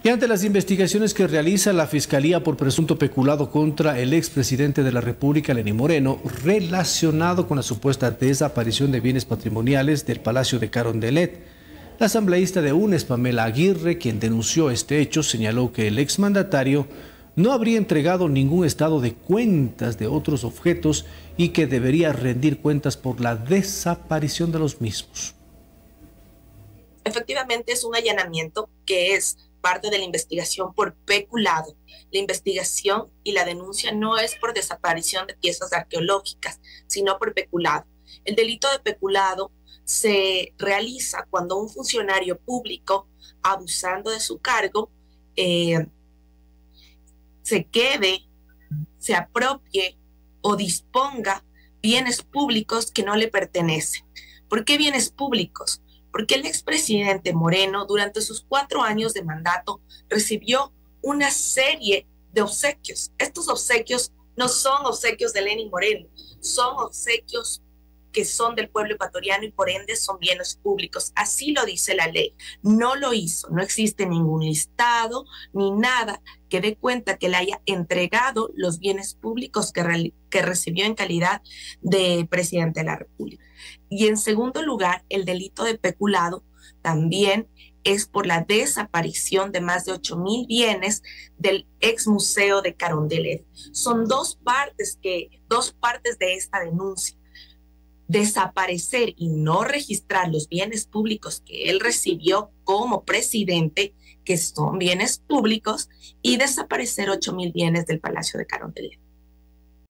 Y ante las investigaciones que realiza la Fiscalía por presunto peculado contra el expresidente de la República, Lenín Moreno, relacionado con la supuesta desaparición de bienes patrimoniales del Palacio de Carondelet, la asambleísta de UNES, Pamela Aguirre, quien denunció este hecho, señaló que el exmandatario no habría entregado ningún estado de cuentas de otros objetos y que debería rendir cuentas por la desaparición de los mismos. Efectivamente, es un allanamiento que es parte de la investigación por peculado. La investigación y la denuncia no es por desaparición de piezas arqueológicas, sino por peculado. El delito de peculado se realiza cuando un funcionario público, abusando de su cargo, se apropie o disponga bienes públicos que no le pertenecen. ¿Por qué bienes públicos? Porque el expresidente Moreno, durante sus 4 años de mandato, recibió una serie de obsequios. Estos obsequios no son obsequios de Lenín Moreno, son obsequios que son del pueblo ecuatoriano y por ende son bienes públicos. Así lo dice la ley. No lo hizo, no existe ningún listado ni nada que dé cuenta que le haya entregado los bienes públicos que recibió en calidad de presidente de la República. Y en segundo lugar, el delito de peculado también es por la desaparición de más de 8.000 bienes del ex museo de Carondelet. Son dos partes de esta denuncia. Desaparecer y no registrar los bienes públicos que él recibió como presidente, que son bienes públicos, y desaparecer 8.000 bienes del Palacio de Carondelet.